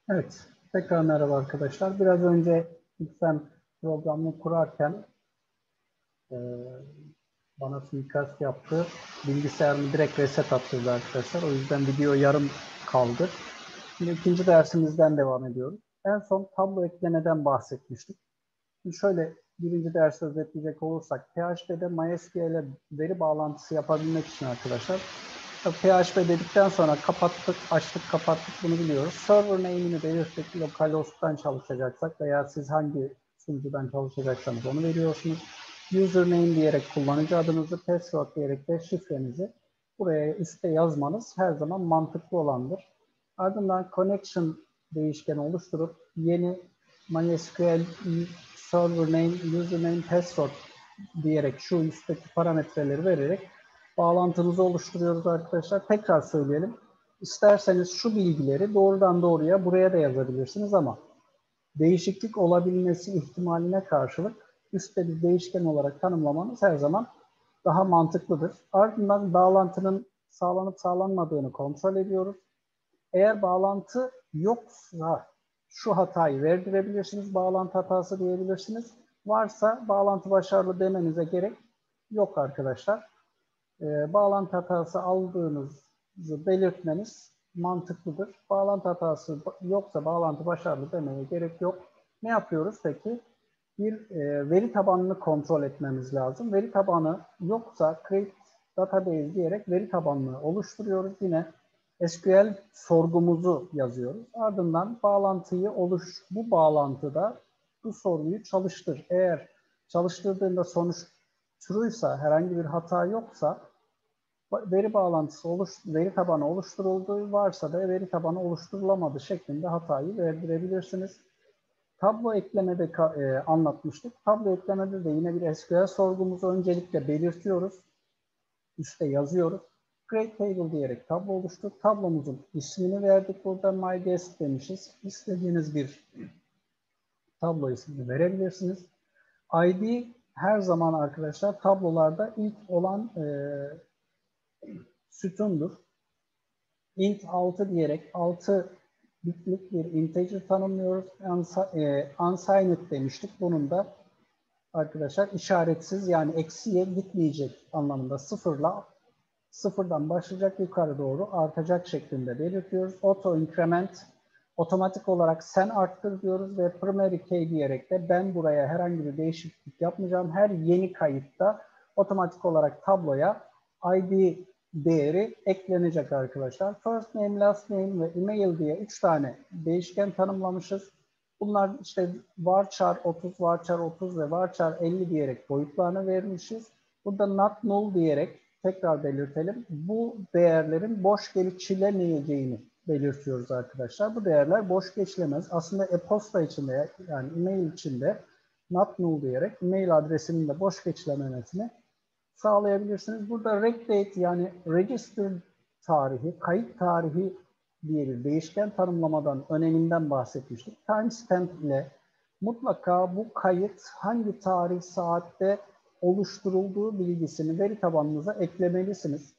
Evet, tekrar merhaba arkadaşlar. Biraz önce sen programını kurarken e, bana suikast yaptı. Bilgisayarımı direkt reset attırdı arkadaşlar. O yüzden video yarım kaldı. Şimdi ikinci dersimizden devam ediyoruz. En son tablo eklemeden bahsetmiştik. Şimdi şöyle birinci dersi özetleyecek olursak PHP'de MySQL'e veri bağlantısı yapabilmek için arkadaşlar PHP dedikten sonra kapattık, açtık, kapattık bunu biliyoruz. Server name'ini belirttik. Localhost'tan çalışacaksak veya siz hangi sunucudan çalışacaksanız onu veriyorsunuz. Username diyerek kullanıcı adınızı, password diyerek de şifrenizi buraya üstte yazmanız her zaman mantıklı olandır. Ardından connection değişkeni oluşturup yeni MySQL server name, username, password diyerek şu üstteki parametreleri vererek bağlantımızı oluşturuyoruz arkadaşlar. Tekrar söyleyelim. İsterseniz şu bilgileri doğrudan doğruya buraya da yazabilirsiniz ama değişiklik olabilmesi ihtimaline karşılık üstte bir değişken olarak tanımlamanız her zaman daha mantıklıdır. Ardından bağlantının sağlanıp sağlanmadığını kontrol ediyoruz. Eğer bağlantı yoksa şu hatayı verdirebilirsiniz, bağlantı hatası diyebilirsiniz. Varsa bağlantı başarılı demenize gerek yok arkadaşlar. Bağlantı hatası aldığınızı belirtmeniz mantıklıdır. Bağlantı hatası yoksa bağlantı başarılı demeye gerek yok. Ne yapıyoruz peki? Bir veri tabanını kontrol etmemiz lazım. Veri tabanı yoksa create database diyerek veri tabanını oluşturuyoruz. Yine SQL sorgumuzu yazıyoruz. Ardından bağlantıyı bu bağlantıda bu soruyu çalıştır. Eğer çalıştırdığında sonuç true'ysa, herhangi bir hata yoksa veri tabanı oluşturulduğu varsa da veri tabanı oluşturulamadı şeklinde hatayı verdirebilirsiniz. Tablo eklemede anlatmıştık. Tablo eklemede de yine bir SQL sorgumuzu öncelikle belirtiyoruz. Üste yazıyoruz. Create table diyerek tablo oluşturduk. Tablomuzun ismini verdik. Burada my guest demişiz. İstediğiniz bir tablo ismini verebilirsiniz. ID her zaman arkadaşlar tablolarda ilk olan sütundur. Int 6 diyerek 6 bitlik bir integer tanımlıyoruz. Unsigned demiştik. Bunun da arkadaşlar işaretsiz yani eksiye gitmeyecek anlamında sıfırdan başlayacak yukarı doğru artacak şeklinde belirtiyoruz. Auto increment otomatik olarak sen arttır diyoruz ve primary key diyerek de ben buraya herhangi bir değişiklik yapmayacağım. Her yeni kayıtta otomatik olarak tabloya ID değeri eklenecek arkadaşlar. First name, last name ve email diye 3 tane değişken tanımlamışız. Bunlar işte varchar 30, varchar 30 ve varchar 50 diyerek boyutlarını vermişiz. Burada not null diyerek tekrar belirtelim. Bu değerlerin boş geçilemeyeceğini belirtiyoruz arkadaşlar. Bu değerler boş geçilemez. Aslında e-posta içinde yani e-mail içinde not null diyerek e-mail adresinin de boş geçilememesini sağlayabilirsiniz. Burada reg date yani register tarihi, kayıt tarihi diye bir değişken tanımlamadan öneminden bahsetmiştik. Timestamp ile mutlaka bu kayıt hangi tarih saatte oluşturulduğu bilgisini veri tabanınıza eklemelisiniz.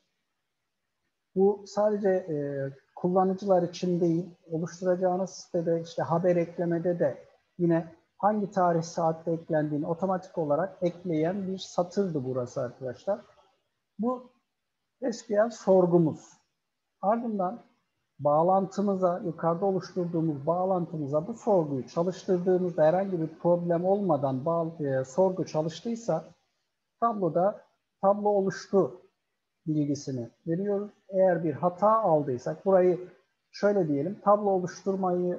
Bu sadece kullanıcılar için değil, oluşturacağınız sitede işte haber eklemede de yine hangi tarih saatte eklendiğini otomatik olarak ekleyen bir satırdı burası arkadaşlar. Bu SQL sorgumuz. Ardından bağlantımıza, yukarıda oluşturduğumuz bağlantımıza bu sorguyu çalıştırdığımızda herhangi bir problem olmadan sorgu çalıştıysa tabloda tablo oluştu bilgisini veriyoruz. Eğer bir hata aldıysak burayı şöyle diyelim, tablo oluşturmayı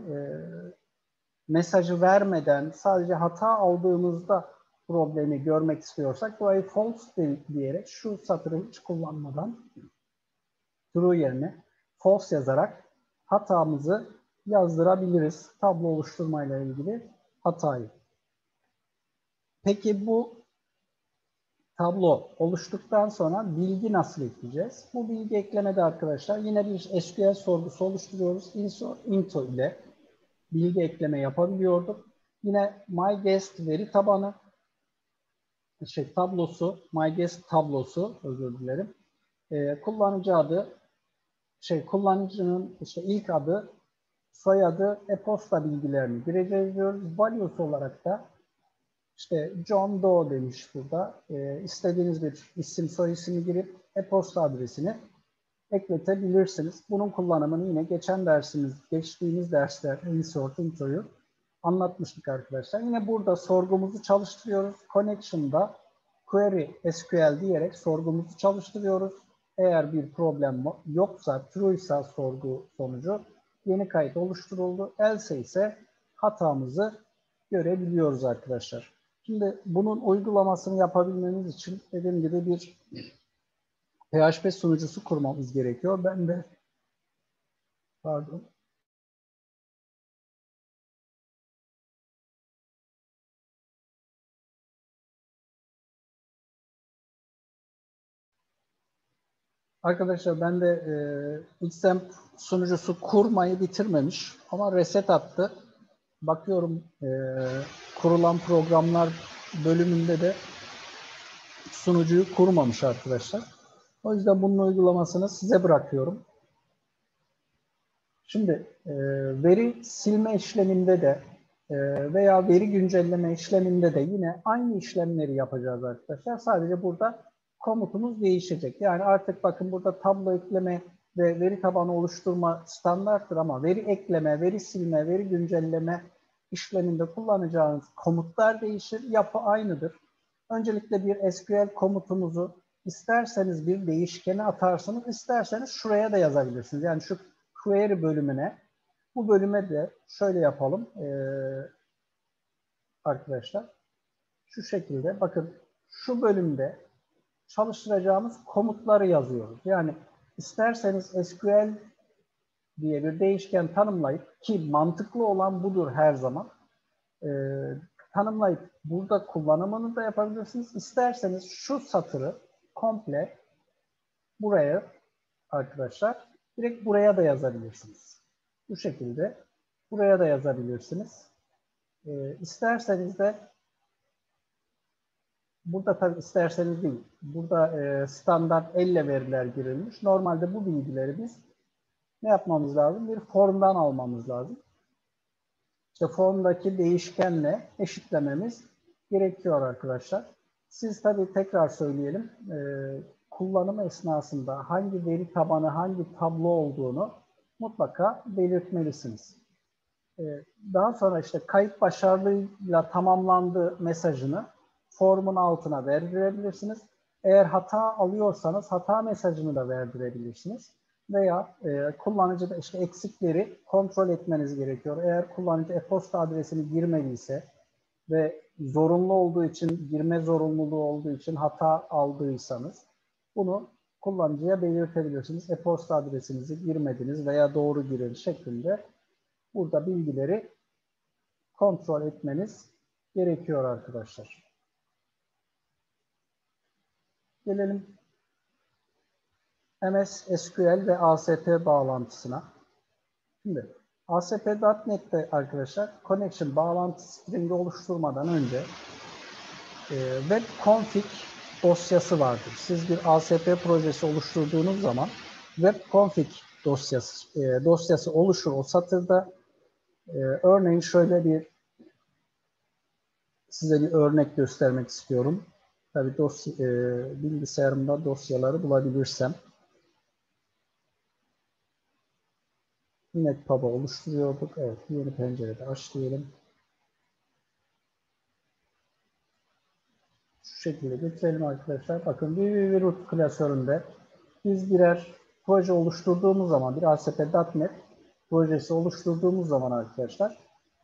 mesajı vermeden sadece hata aldığımızda problemi görmek istiyorsak burayı false diyerek şu satırı hiç kullanmadan true yerine false yazarak hatamızı yazdırabiliriz. Tablo oluşturmayla ilgili hatayı. Peki bu tablo oluştuktan sonra bilgi nasıl ekleyeceğiz? Bu bilgi eklemede arkadaşlar yine bir SQL sorgusu oluşturuyoruz. Into ile bilgi ekleme yapabiliyorduk. Yine MyGuest veri tabanı tablosu, MyGuest tablosu özür dilerim. Kullanıcı adı kullanıcının ilk adı soyadı, e-posta bilgilerini gireceğiz diyoruz. Values olarak da işte John Doe demiş burada. İstediğiniz bir isim, soy ismi girip e-posta adresini ekletebilirsiniz. Bunun kullanımını yine geçtiğimiz dersler insert, intro'yu anlatmıştık arkadaşlar. Yine burada sorgumuzu çalıştırıyoruz. Connection'da query SQL diyerek sorgumuzu çalıştırıyoruz. Eğer bir problem yoksa, true ise sorgu sonucu yeni kayıt oluşturuldu. Else ise hatamızı görebiliyoruz arkadaşlar. Şimdi bunun uygulamasını yapabilmemiz için dediğim gibi bir PHP sunucusu kurmamız gerekiyor. Ben de pardon. Arkadaşlar ben de XAMPP sunucusu kurmayı bitirmemiş ama reset attı. Bakıyorum kurulan programlar bölümünde de sunucuyu kurmamış arkadaşlar. O yüzden bunun uygulamasını size bırakıyorum. Şimdi veri silme işleminde de veya veri güncelleme işleminde de yine aynı işlemleri yapacağız arkadaşlar. Sadece burada komutumuz değişecek. Yani artık bakın burada tablo ekleme ve veri tabanı oluşturma standarttır ama veri ekleme, veri silme, veri güncelleme işleminde kullanacağınız komutlar değişir. Yapı aynıdır. Öncelikle bir SQL komutumuzu isterseniz bir değişkene atarsınız, isterseniz şuraya da yazabilirsiniz. Yani şu query bölümüne, bu bölüme de şöyle yapalım arkadaşlar. Şu şekilde bakın şu bölümde çalıştıracağımız komutları yazıyoruz. Yani isterseniz SQL diye bir değişken tanımlayıp ki mantıklı olan budur her zaman. Tanımlayıp burada kullanımını da yapabilirsiniz. İsterseniz şu satırı komple buraya arkadaşlar direkt buraya da yazabilirsiniz. Bu şekilde buraya da yazabilirsiniz. İsterseniz de burada tabii isterseniz değil. Burada standart elle veriler girilmiş. Normalde bu bilgileri biz ne yapmamız lazım? Bir formdan almamız lazım. İşte formdaki değişkenle eşitlememiz gerekiyor arkadaşlar. Siz tabii tekrar söyleyelim. Kullanım esnasında hangi veri tabanı, hangi tablo olduğunu mutlaka belirtmelisiniz. Daha sonra işte kayıt başarıyla tamamlandı mesajını formun altına verdirebilirsiniz. Eğer hata alıyorsanız hata mesajını da verdirebilirsiniz. Veya kullanıcıda işte eksikleri kontrol etmeniz gerekiyor. Eğer kullanıcı e-posta adresini girmediyse ve zorunlu olduğu için, girme zorunluluğu olduğu için hata aldıysanız bunu kullanıcıya belirtebilirsiniz. E-posta adresinizi girmediniz veya doğru girin şeklinde burada bilgileri kontrol etmeniz gerekiyor arkadaşlar. Gelelim MS SQL ve ASP bağlantısına. Şimdi ASP.NET'te arkadaşlar connection bağlantı stringi oluşturmadan önce web config dosyası vardır. Siz bir ASP projesi oluşturduğunuz zaman web config dosyası oluşur o satırda. Örneğin şöyle size bir örnek göstermek istiyorum. Tabii bilgisayarımda dosyaları bulabilirsem. Netpub'ı oluşturuyorduk. Evet, yeni pencerede aç diyelim. Şu şekilde getirelim arkadaşlar. Bakın bir root klasöründe biz birer proje oluşturduğumuz zaman, bir ASP.NET projesi oluşturduğumuz zaman arkadaşlar,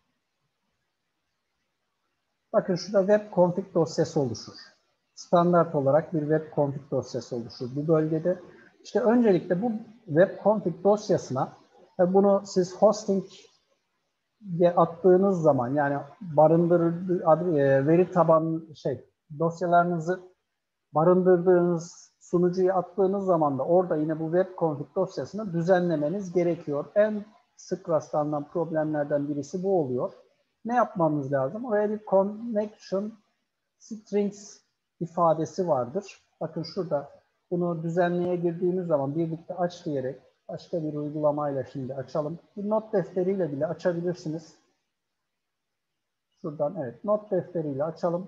bakın şurada web config dosyası oluşur. Standart olarak bir web config dosyası oluşur bu bölgede. İşte öncelikle bu web config dosyasına bunu siz hosting attığınız zaman yani veri tabanı dosyalarınızı barındırdığınız sunucuya attığınız zaman da orada yine bu web config dosyasını düzenlemeniz gerekiyor. En sık rastlanan problemlerden birisi bu oluyor. Ne yapmamız lazım? Oraya bir connection strings ifadesi vardır. Bakın şurada bunu düzenleye girdiğimiz zaman birlikte aç diyerek Başka bir uygulamayla şimdi açalım. Bir not defteriyle bile açabilirsiniz. Şuradan evet not defteriyle açalım.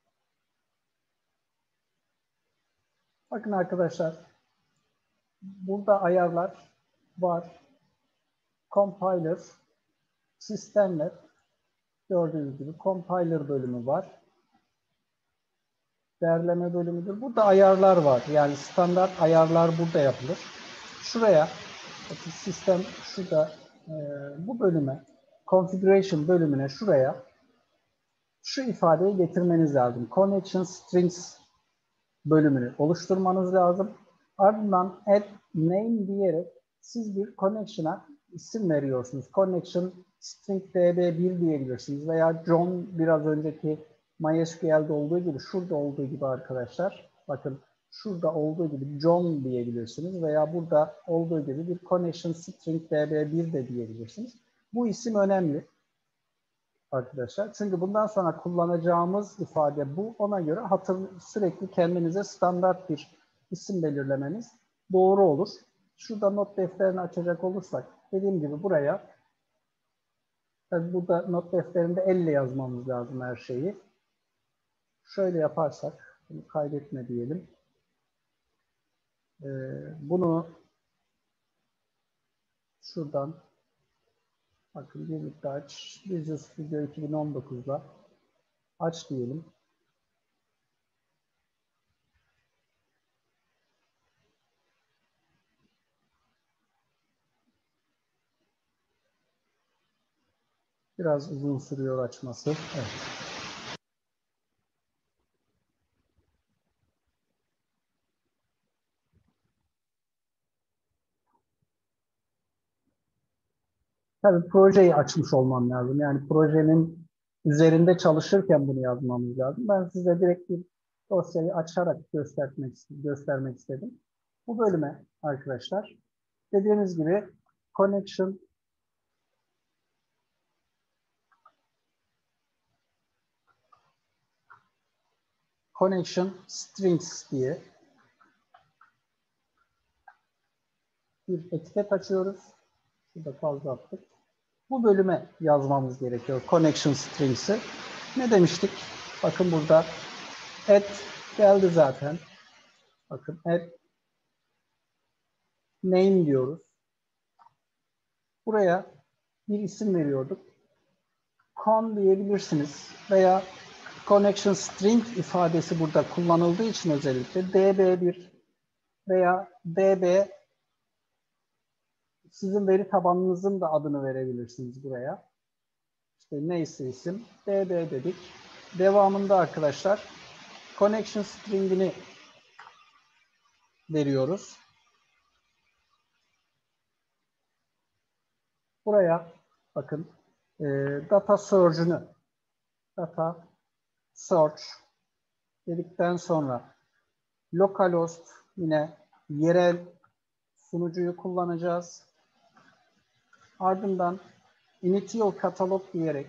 Bakın arkadaşlar burada ayarlar var. Compiler, sistemler gördüğünüz gibi compiler bölümü var. Değerleme bölümüdür. Burada ayarlar var. Yani standart ayarlar burada yapılır. Şuraya bakın sistem şurada bu bölüme configuration bölümüne şuraya şu ifadeyi getirmeniz lazım. Connection strings bölümünü oluşturmanız lazım. Ardından add name diyerek siz bir connection'a isim veriyorsunuz. Connection string db1 diyebilirsiniz veya John biraz önceki MySQL'de olduğu gibi şurada olduğu gibi arkadaşlar bakın şurada olduğu gibi John diyebilirsiniz veya burada olduğu gibi bir connection string db1 de diyebilirsiniz. Bu isim önemli arkadaşlar. Çünkü bundan sonra kullanacağımız ifade bu. Ona göre sürekli kendinize standart bir isim belirlemeniz doğru olur. Şurada not defterini açacak olursak dediğim gibi buraya tabii burada not defterinde elle yazmamız lazım her şeyi. Şöyle yaparsak bunu kaydetme diyelim. Bunu şuradan bakın birlikte aç. Visual Studio 2019'da aç diyelim. Biraz uzun sürüyor açması. Evet. Tabii projeyi açmış olmam lazım. Yani projenin üzerinde çalışırken bunu yazmamız lazım. Ben size direkt bir dosyayı açarak göstermek istedim. Bu bölüme arkadaşlar dediğimiz gibi connection strings diye bir etiket açıyoruz. Şurada fazla attık. Bu bölüme yazmamız gerekiyor. Connection strings'i. Ne demiştik? Bakın burada add geldi zaten. Bakın add name diyoruz. Buraya bir isim veriyorduk. Con diyebilirsiniz veya connection string ifadesi burada kullanıldığı için özellikle db1 veya db sizin veri tabanınızın da adını verebilirsiniz buraya. İşte neyse isim db dedik. Devamında arkadaşlar connection string'ini veriyoruz. Buraya bakın data search dedikten sonra localhost yine yerel sunucuyu kullanacağız. Ardından initial catalog diyerek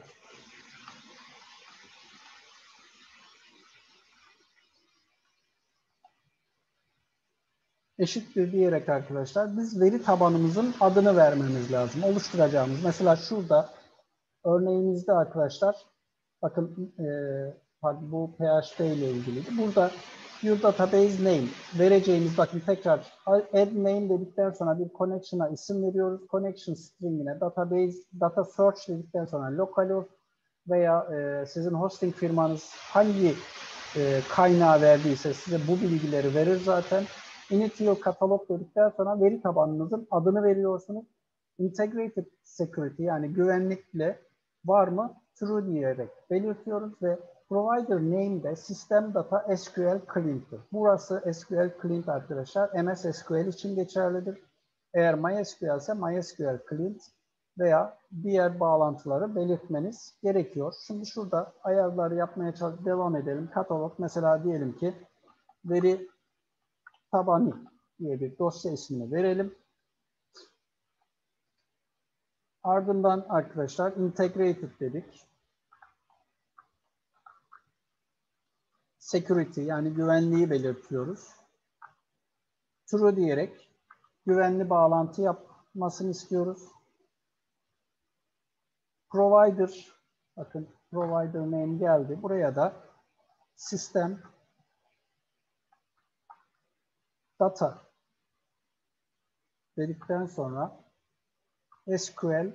eşittir diyerek arkadaşlar biz veri tabanımızın adını vermemiz lazım. Oluşturacağımız. Mesela şurada örneğimizde arkadaşlar bakın bu PHP ile ilgiliydi. Burada your database name vereceğimiz bakın tekrar add name dedikten sonra bir connection'a isim veriyoruz. Connection string'ine data search dedikten sonra localhost veya sizin hosting firmanız hangi kaynağı verdiyse size bu bilgileri verir zaten. Initial katalog dedikten sonra veri tabanınızın adını veriyorsunuz. Integrated security yani güvenlikle var mı? True diyerek belirtiyoruz ve provider name de System Data SQL Client'tir. Burası SQL Client arkadaşlar. MS SQL için geçerlidir. Eğer MySQL ise MySQL Client veya diğer bağlantıları belirtmeniz gerekiyor. Şimdi şurada ayarları yapmaya devam edelim. Katalog mesela diyelim ki veri tabanı diye bir dosya ismini verelim. Ardından arkadaşlar integrated dedik. Security yani güvenliği belirtiyoruz. True diyerek güvenli bağlantı yapmasını istiyoruz. Provider, bakın provider name geldi. Buraya da sistem data dedikten sonra SQL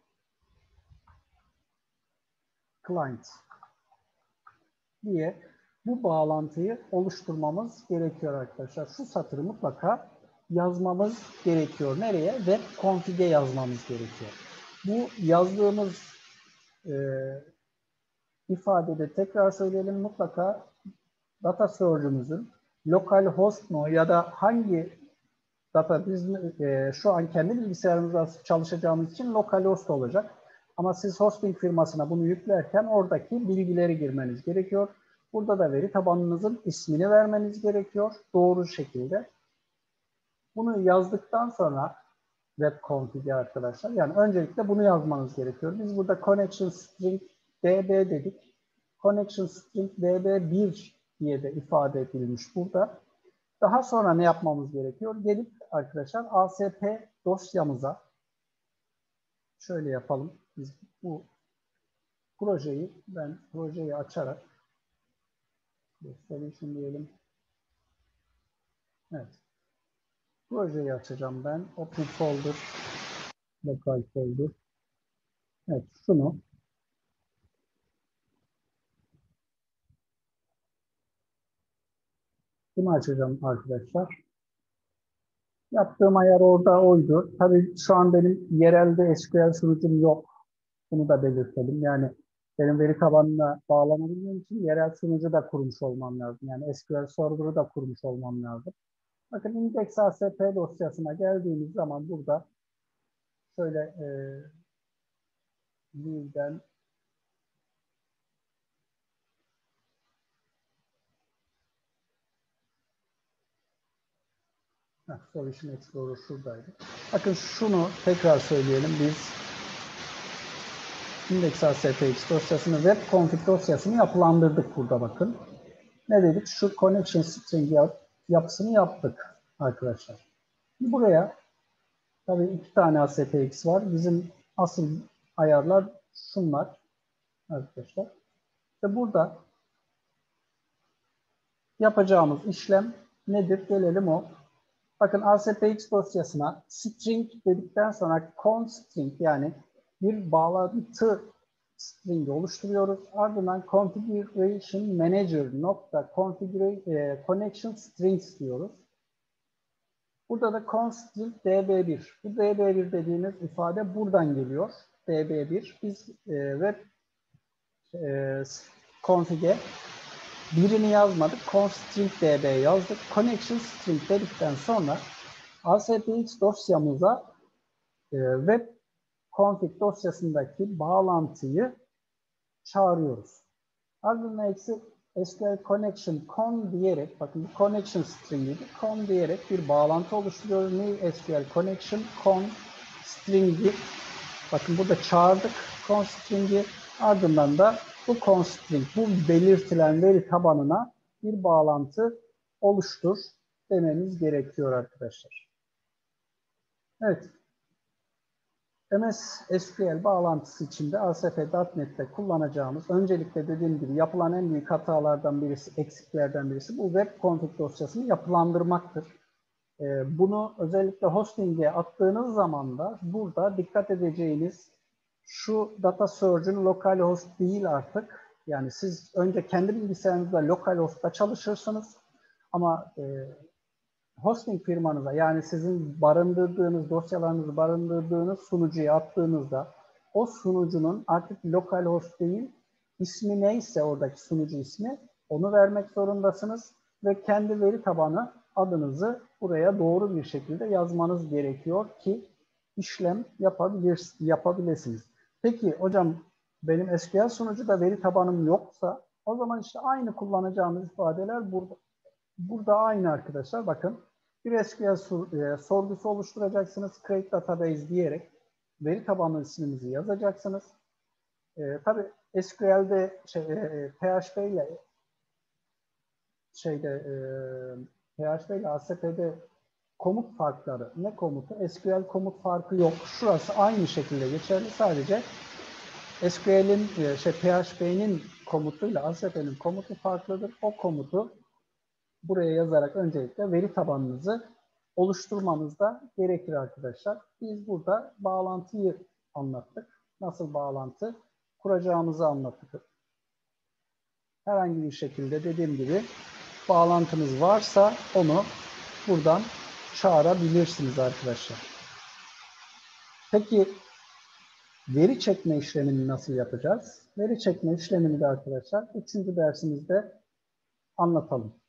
client diye bu bağlantıyı oluşturmamız gerekiyor arkadaşlar. Şu satırı mutlaka yazmamız gerekiyor. Nereye? Web config'e yazmamız gerekiyor. Bu yazdığımız ifadede tekrar söyleyelim, mutlaka data server'ımızın lokal host mu ya da hangi data biz şu an kendi bilgisayarımızda çalışacağımız için lokal host olacak. Ama siz hosting firmasına bunu yüklerken oradaki bilgileri girmeniz gerekiyor. Burada da veri tabanınızın ismini vermeniz gerekiyor doğru şekilde. Bunu yazdıktan sonra web config'e arkadaşlar, yani öncelikle bunu yazmanız gerekiyor. Biz burada connection string db dedik. Connection string db1 diye de ifade edilmiş burada. Daha sonra ne yapmamız gerekiyor? Gelip arkadaşlar ASP dosyamıza şöyle yapalım. Biz bu projeyi açarak solution diyelim. Evet. Projeyi açacağım ben. Open folder, local folder. Evet, şunu açacağım arkadaşlar. Yaptığım ayar orada oydu. Tabii şu an benim yerelde SQL sunucum yok. Bunu da belirtelim. Yani benim veri tabanına bağlanabilmem için yerel sunucu da kurmuş olmam lazım. Yani SQL Server'ı da kurmuş olmam lazım. Bakın index.asp dosyasına geldiğimiz zaman burada şöyle view'den Solution Explorer şuradaydı. Bakın şunu tekrar söyleyelim. Biz index.aspx dosyasını, web config dosyasını yapılandırdık burada bakın. Ne dedik? Şu connection string yapısını yaptık arkadaşlar. Buraya tabii 2 tane ASPX var. Bizim asıl ayarlar şunlar arkadaşlar. Ve burada yapacağımız işlem nedir? Gelelim o. Bakın ASPX dosyasına string dedikten sonra constring, yani bir bağlantı stringi oluşturuyoruz. Ardından configuration manager nokta connection strings diyoruz. Burada da constring db1. Bu db1 dediğimiz ifade buradan geliyor. db1. Biz web config'e birini yazmadık. Constring db yazdık. Connection string dedikten sonra ASPX dosyamıza web config dosyasındaki bağlantıyı çağırıyoruz. Ardından SQL connection con diyerek, bakın bu connection string'iydi, con diyerek bir bağlantı oluşturuyoruz. New SQL connection con string'i, bakın burada çağırdık con string'i, ardından da bu con string, bu belirtilen veri tabanına bir bağlantı oluştur dememiz gerekiyor arkadaşlar. Evet. MS SQL bağlantısı içinde ASP.NET'te kullanacağımız, öncelikle dediğim gibi yapılan en büyük hatalardan birisi, eksiklerden birisi bu web config dosyasını yapılandırmaktır. Bunu özellikle hosting'e attığınız zaman da burada dikkat edeceğiniz şu data server'ın local host değil artık. Yani siz önce kendi bilgisayarınızda local host'ta çalışırsınız ama hosting firmanıza, yani sizin barındırdığınız, dosyalarınızı barındırdığınız sunucuya attığınızda o sunucunun artık lokal host değil, ismi neyse oradaki sunucu ismi, onu vermek zorundasınız ve kendi veri tabanı adınızı buraya doğru bir şekilde yazmanız gerekiyor ki işlem yapabilirsiniz. Peki hocam benim SQL sunucuda veri tabanım yoksa o zaman işte aynı kullanacağımız ifadeler burada aynı arkadaşlar. Bakın bir SQL sorgusu oluşturacaksınız. Create database diyerek veri tabanı isminizi yazacaksınız. Tabii SQL'de PHP ile PHP ile ASP'de komut farkları. Ne komutu? SQL komut farkı yok. Şurası aynı şekilde geçerli. Sadece SQL'in, PHP'nin komutuyla ASP'nin komutu farklıdır. O komutu buraya yazarak öncelikle veri tabanınızı oluşturmanız da gerekir arkadaşlar. Biz burada bağlantıyı anlattık. Nasıl bağlantı kuracağımızı anlattık. Herhangi bir şekilde dediğim gibi bağlantınız varsa onu buradan çağırabilirsiniz arkadaşlar. Peki veri çekme işlemini nasıl yapacağız? Veri çekme işlemini de arkadaşlar 3. dersimizde anlatalım.